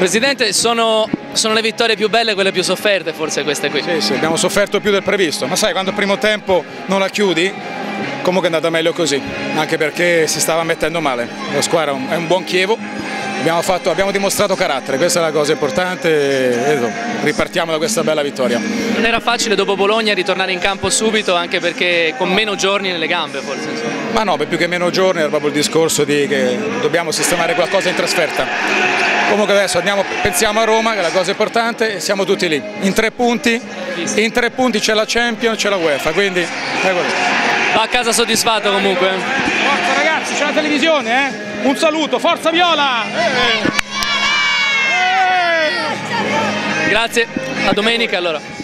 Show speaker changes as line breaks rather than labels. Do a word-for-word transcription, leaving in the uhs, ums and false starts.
Presidente, sono, sono le vittorie più belle, quelle più sofferte forse queste qui?
Sì, sì, abbiamo sofferto più del previsto, ma sai, quando il primo tempo non la chiudi, comunque è andata meglio così, anche perché si stava mettendo male. La squadra è un buon Chievo, abbiamo, fatto, abbiamo dimostrato carattere, questa è la cosa importante e ripartiamo da questa bella vittoria.
Non era facile dopo Bologna ritornare in campo subito, anche perché con meno giorni nelle gambe forse? Insomma.
Ma no, per più che meno giorni era proprio il discorso di che dobbiamo sistemare qualcosa in trasferta. Comunque adesso andiamo, pensiamo a Roma, che è la cosa importante, siamo tutti lì. In tre punti, in tre punti c'è la Champions, c'è la UEFA, quindi è quello.
Va a casa soddisfatto comunque?
Forza ragazzi, c'è la televisione, eh? Un saluto, forza Viola! Eh!
Grazie, a domenica allora.